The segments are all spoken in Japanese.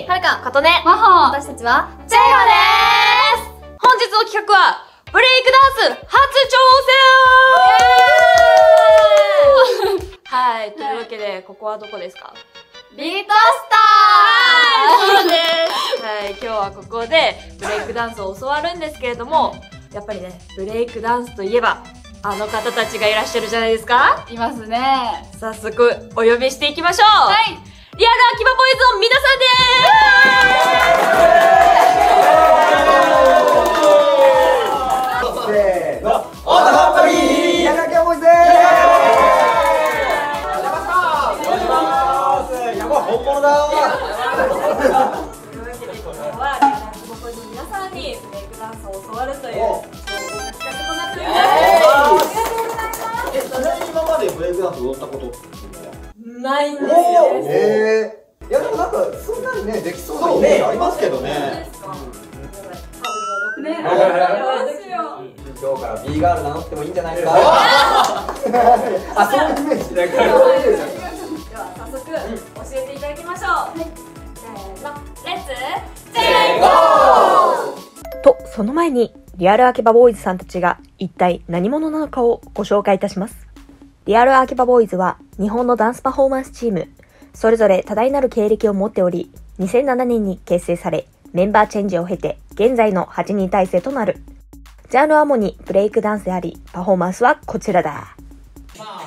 ー、はるか、 かとね、 まほ、私たちは、チェイヨです。 本日の企画は、ブレイクダンス初挑戦はい、というわけで、ここはどこですか？ ビートスタそうです。はい、今日はここで、ブレイクダンスを教わるんですけれども、やっぱりね、ブレイクダンスといえば、あの方たちがいらっしゃるじゃないですか？ ーいますね。 早速、お呼びしていきましょう。 はい。 リアル秋葉ボーイズの皆さんでせーの、オートハンバリーリアル秋葉ボーイズでーす。お邪魔します。やばい、本物だー。 というわけで、今日はリアル秋葉ボーイズの皆さんにブレイクダンスを教わるという、企画となっております。 ちなみに今までブレイクダンス踊ったことないんですよ。 いやでもなんかそんなにねできそうなイメージありますけどね。今日から B ガール名乗ってもいいんじゃないですか。あ、そういうイメージ。では早速教えていただきましょう。せーの、レッツチェイゴー。 と、その前にリアル秋葉ボーイズさんたちが一体何者なのかをご紹介いたします。リアル秋葉ボーイズは日本のダンスパフォーマンスチーム。それぞれ多大なる経歴を持っており、2007年に結成され、メンバーチェンジを経て、現在の8人体制となる。ジャンルは主にブレイクダンスであり、パフォーマンスはこちらだ。 はい。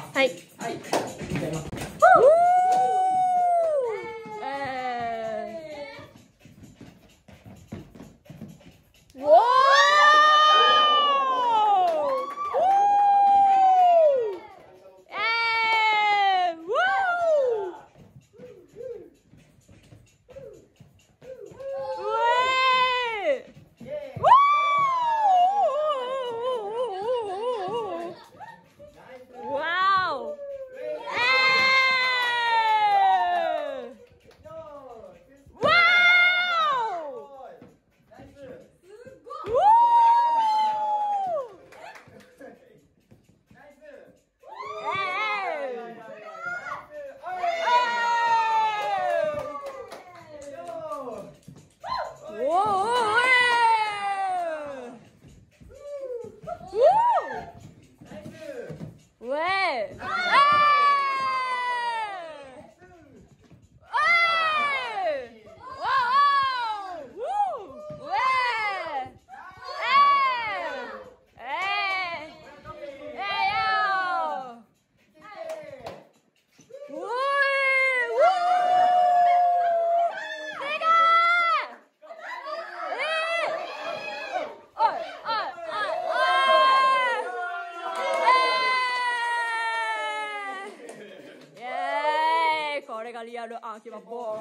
これがリアル秋葉ボーイ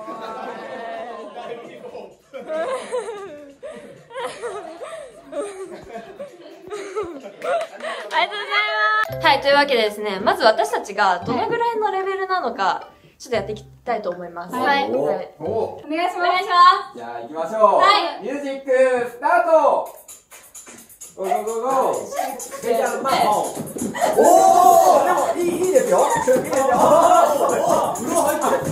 はい、というわけでですね、まず私たちがどのぐらいのレベルなのか、ちょっとやっていきたいと思います。 はい。 お願いします。 お願いします。 じゃあ行きましょう。 はい。 ミュージックスタート。ゴーゴーゴーゴー。スペシャルマンホン。おお、でもいいですよ。いいですよ。風呂入ってる。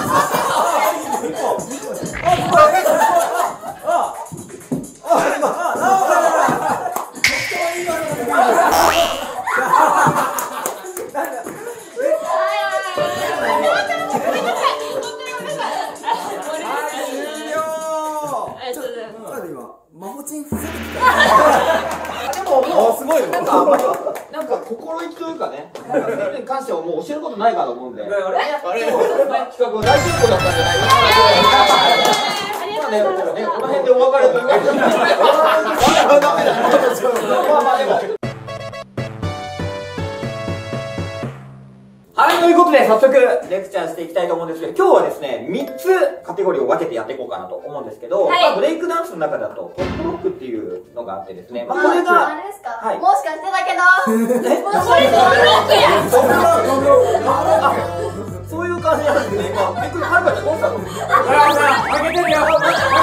なんか心意気というかね、それに関してはもう教えることないかと思うんで、企画は大成功だったんじゃないかな。まあね、この辺でお別れというか、はい、ということで早速レクチャーしていきたいと思うんですけど、今日はですね、3つカテゴリーを分けてやっていこうかなと思うんですけど、 はいまあ、ブレイクダンスの中だとトップロックっていうのがあってですね、まあ、これが、 あれですか、 はいもしかしてだけどえ、 もうそれトップロックやん。 トップロックそういう感じなんですね。今、びっくり、はるかちゃんどうしたの？ドラムさん、開けてるよ。ドラム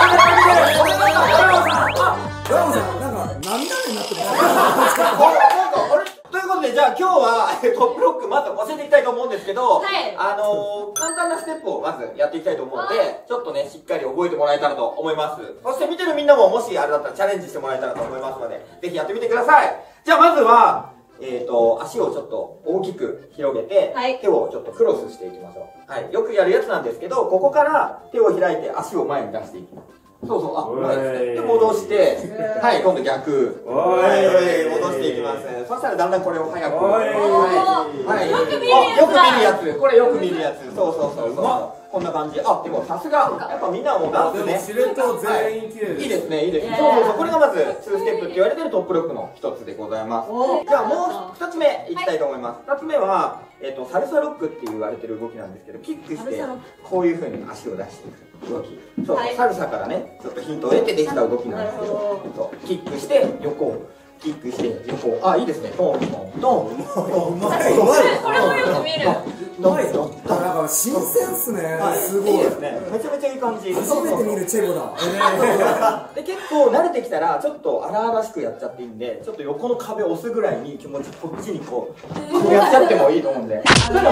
さん、なんか涙になってます。ということで、じゃあ今日はトップロックまず教えていきたいと思うんですけど、 はい、 簡単なステップをまずずやっていきたいと思うので、ちょっとね、しっかり覚えてもらえたらと思います。そして見てるみんなももしあれだったらチャレンジしてもらえたらと思いますので、ぜひやってみてください。じゃあまずは、足をちょっと大きく広げて、手をちょっとクロスしていきましょう。はい。よくやるやつなんですけど、ここから手を開いて足を前に出していきます。そうそう、あ、うまいですね。で、戻して、はい、今度逆。はい、戻していきます。そしたらだんだんこれを早く。はい。よく見るやつ。これよく見るやつ。そうそうそうそう。こんな感じ。あ、でもさすが。やっぱみんなはもうダンスね。 知ると全員綺麗です。 いいですね、いいですね。そうそうそう。これがまず2ステップって言われてるトップロックの一つでございます。じゃあもう2つ目いきたいと思います。2つ目は、サルサロックって言われてる動きなんですけど、キックして、こういう風に足を出していく動き。そう、サルサからね、ちょっとヒントを得てできた動きなんですけど、そう、キックして横。キックして横。あ、いいですね。トントントン。 うまい。 これもよく見る。 うまい。なんか新鮮っすね。すごい。 いいですね。めちゃめちゃいい感じ。 初めて見るチェロだ。 で、結構慣れてきたらちょっと荒々しくやっちゃっていいんで、ちょっと横の壁を押すぐらいに気持ちこっちにこうやっちゃってもいいと思うんで。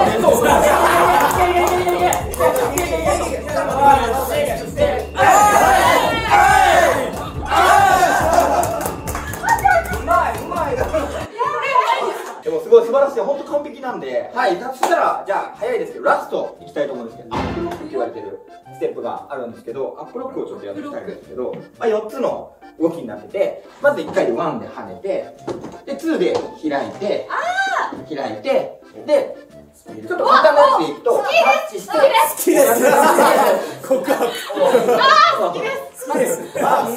でもすごい素晴らしい、本当完璧なんで、はい、そしたら、じゃあ、早いですけど、ラストいきたいと思うんですけど、アップロックって言われてるステップがあるんですけど、アップロックをちょっとやっていきたいんですけど、まあ、4つの動きになってて、まず1回で1で跳ねて、で、2で開いて、で、ちょっと簡単なやつでいくと、タッチして、好きです。 告白。 好きです。好きです。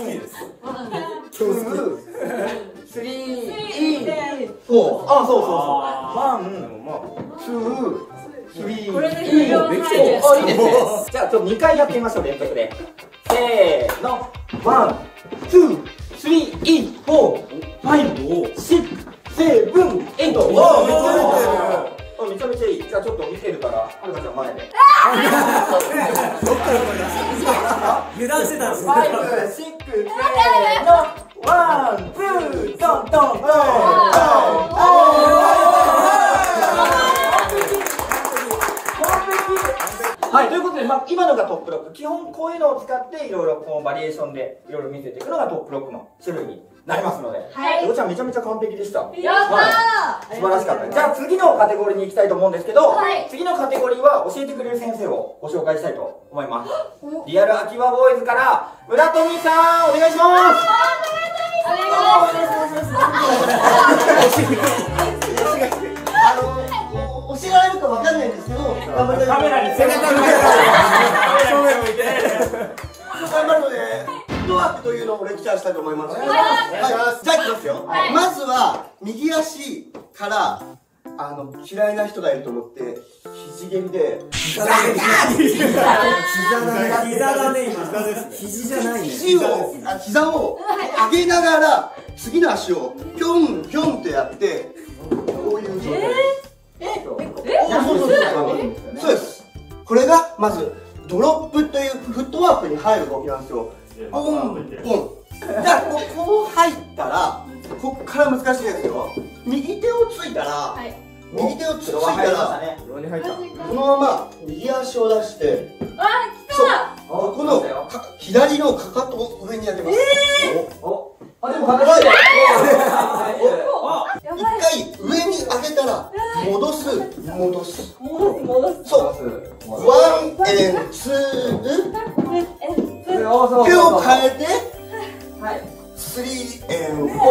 スリー、フォー。あ、そうそうそう。ワン、ツー、スリー、 これでいいよ。 あ、いいですね。じゃあ、ちょっと2回やってみましょう、連続で。せーの。ワン、ツー、スリー、フォー、ファイブ、シックス、セブン、エイト。めちゃめちゃいい。じゃあちょっと見てるから、はるかちゃん前で。 油断してたんですよ。 ファイブ、シックス、せーの。ワン、ツー、トントン、はい、ということで、まあ、今のがトップロック。基本こういうのを使っていろいろこうバリエーションでいろいろ見せていくのがトップロックの種類になりますので、おちゃんめちゃめちゃ完璧でした。 やったー。 素晴らしかった。じゃあ次のカテゴリーに行きたいと思うんですけど、次のカテゴリーは教えてくれる先生をご紹介したいと思います。リアル秋葉ボーイズから村富さんお願いします。 教えられるかわかんないんですけど、頑張りたい。 カメラに背中向けて正面向いて頑張るので、フットワークというのをレクチャーしたいと思います。じゃあいきますよ。まずは右足から嫌いな人がいると思って肘蹴りで膝だね今。肘じゃないね。 膝を上げながら次の足をピョンピョンってやってこういう状態です。そうです。これがまずドロップというフットワークに入る動きなんですよ。ポンポン。じゃあこう入ったらこっから難しいですよ。右手をついたらこのまま右足を出して、そうこの左のかかとを上に上げます。 あ、でも形で一回上に上げたら戻す。そう。ワンエンツー手を変えてスリーエンフォ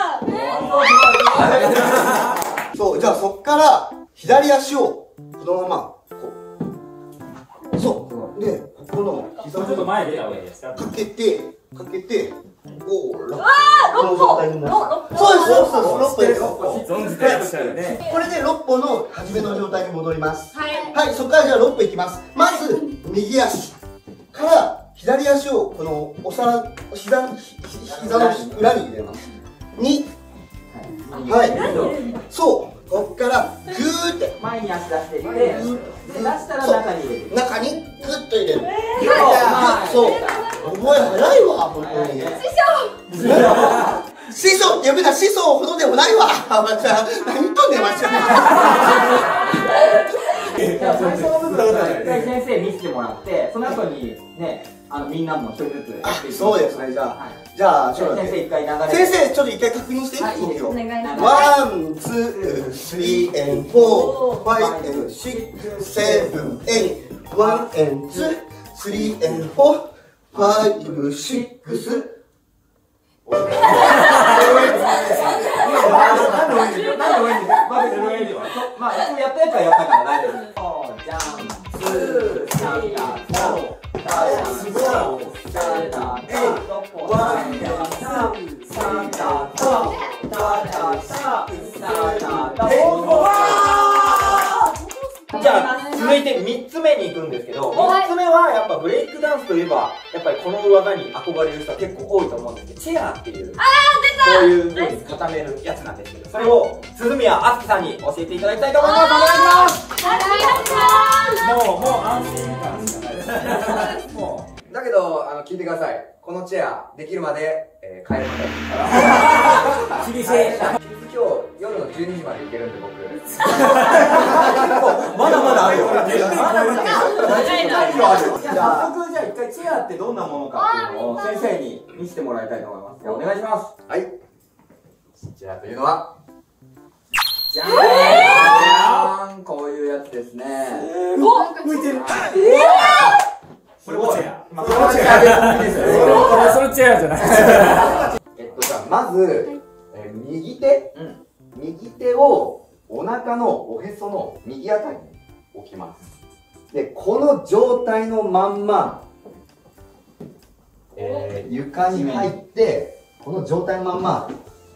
ー。そう、じゃあそっから左足をこのままこう。そうでここの膝をちょっと前でかけて5、6この状態になる。そうです。 存じてらっしゃるね。 これで6歩の初めの状態に戻ります。はい、そこからじゃあ6歩いきます。まず右足から左足をこの膝の裏に入れます。はい、そう、ここからグーって前に足出していって、出したら中に入れる。 中にグッと入れる。そう、覚え早いわ、本当に。師匠って呼べた師匠ほどでもないわ。何言っとんねん、マジで。 最初の部分は一回先生見せてもらって、その後にね、みんなも一人ずつやっていく。 そうですね、じゃあ、ちょっと先生一回流れ。 先生、ちょっと一回確認していいですか。 お願いします。 ワン、ツー、スリー、and フォー、ファイブ、and シックス、セブン、エイト、ワン、and ツー、スリー、and フォー、ファイブ、シックス。 まあ、いつもやったやつはやったから大丈夫。じゃん、ツー、サンタ、フォー、すごい。サンタ、ワン、サンタ、フォー、じゃあ続いて3つ目に行くんですけど、3つ目はやっぱブレイクダンスといえばやっぱりこの技に憧れる人は結構多いと思うんですけど、チェアっていうこういう風に固めるやつなんですけど、それを鈴宮あつきさんに教えていただきたいと思います。お願いします。もう安心感しかないです。もうだけど聞いてください。このチェアできるまで帰るまで厳しい。今日夜の12時まで行けるんで僕まだまだあるよ。 じゃあ早速じゃあ一回チェアってどんなものかっていうのを先生に見せてもらいたいと思います。じゃあお願いします。 はい。チェアというのはじゃーん、こういうやつですね。 浮いてる。これもチェア。 そのチェアです。 そのチェアじゃない。 じゃあまず右手をお腹のおへその右あたりに置きます。で、この状態のまんま、床に入って、この状態のまんま、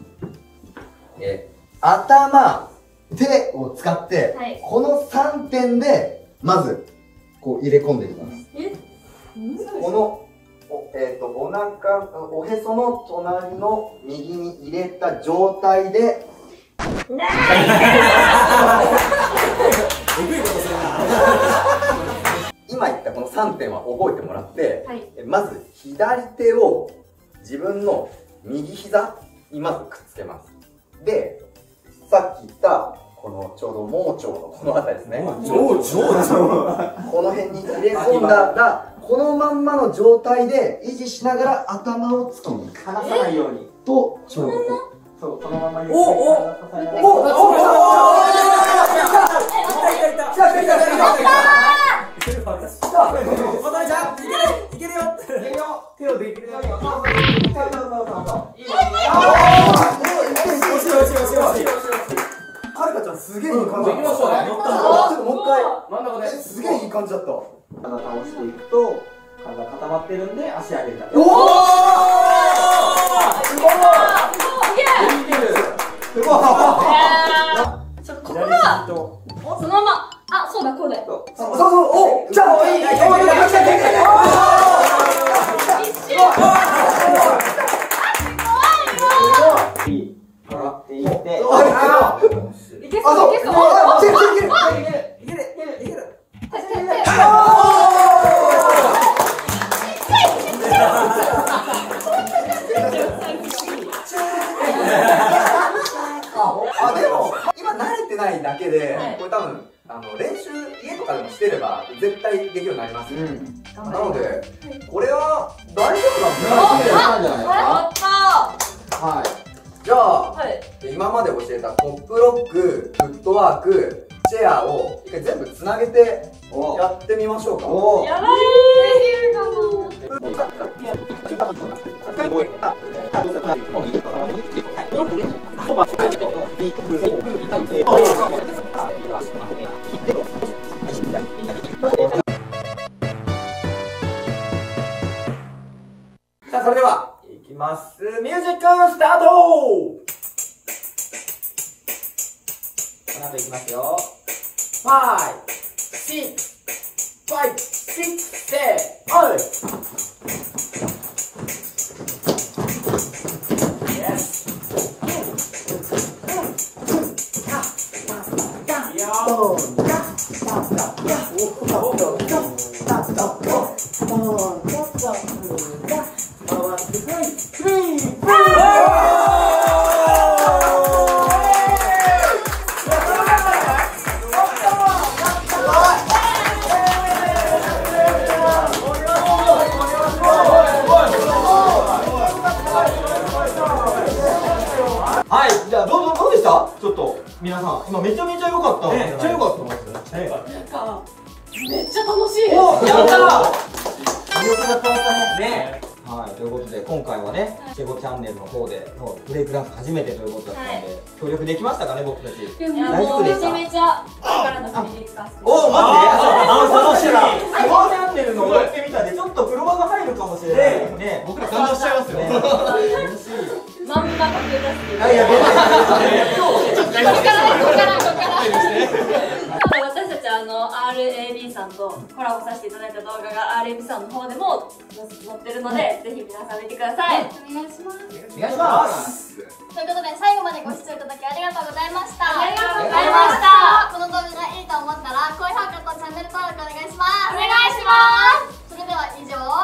頭、手を使って、 はい、 この3点で、まず、こう入れ込んでいきます。このお腹、おへその隣の右に入れた状態で、今言ったこの3点は覚えてもらって、はい、まず左手を自分の右膝にまずくっつけます。で、さっき言ったこのちょうど盲腸のこの辺りですね。この辺に入れ込んだら、このまんまの状態で維持しながら頭をつきに離さないようにと、ちょうどそう、そのままはるかちゃんすげえいい感じだった。ちょっともう一回真ん中ですげえいい感じだった。 体倒していくと体固まってるんで足上げるだけ。 おお、 すごい。すごい。 ここはそのまま、あ、そうだこうだよ。 そう、お、じゃあいい。 でも今慣れてないだけで、これ多分練習家とかでもしてれば絶対できるようになります。なのでこれは大丈夫なんじゃないですか。はい。じゃあ今まで教えたトップロック、フットワーク、チェアを一回全部つなげてやってみましょうか。 やばい。できるかも。 さあそれではいきます。ミュージックスタート。この後いきますよ。5、6、5、6、7、はい。 あ皆さん今めちゃめちゃ良かった。 めっちゃ良かった。 なんかめっちゃ楽しいです。 お、やったー。 魅力が伝わったね。 ね。はい、ということで今回はね、チェゴチャンネルの方でブレイクダンス初めてということだったんで、協力できましたかね、僕たち。 でももうめちゃめちゃこれからの振り使わせて。 おお、マジで？ 楽しい。 チェゴチャンネルのやってみたでちょっとプロ技入るかもしれないね。僕ら感動しちゃいますよね。 まんまかけ出す。 いやいや、 ここから私たちRAB さんとコラボさせていただいた動画が RAB さんの方でも載ってるので、ぜひ皆さん見てください。 お願いします。 お願いします。 ということで最後までご視聴いただきありがとうございました。 ありがとうございました。 この動画がいいと思ったら高評価とチャンネル登録お願いします。お願いします。それでは以上